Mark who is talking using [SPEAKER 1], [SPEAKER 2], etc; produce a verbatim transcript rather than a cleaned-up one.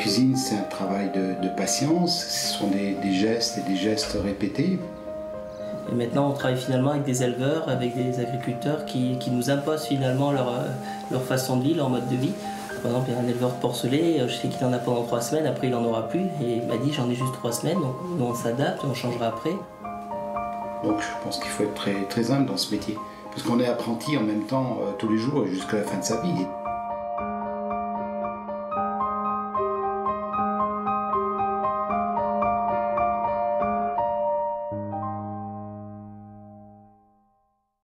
[SPEAKER 1] cuisine, c'est un travail de, de patience, ce sont des, des gestes et des gestes répétés.
[SPEAKER 2] Et maintenant, on travaille finalement avec des éleveurs, avec des agriculteurs qui, qui nous imposent finalement leur, leur façon de vie, leur mode de vie. Par exemple, il y a un éleveur de porcelet, je sais qu'il en a pendant trois semaines, après il n'en aura plus. Et il m'a dit, j'en ai juste trois semaines, donc nous on s'adapte, on changera après.
[SPEAKER 1] Donc je pense qu'il faut être très, très humble dans ce métier. Parce qu'on est apprenti en même temps euh, tous les jours jusqu'à la fin de sa vie.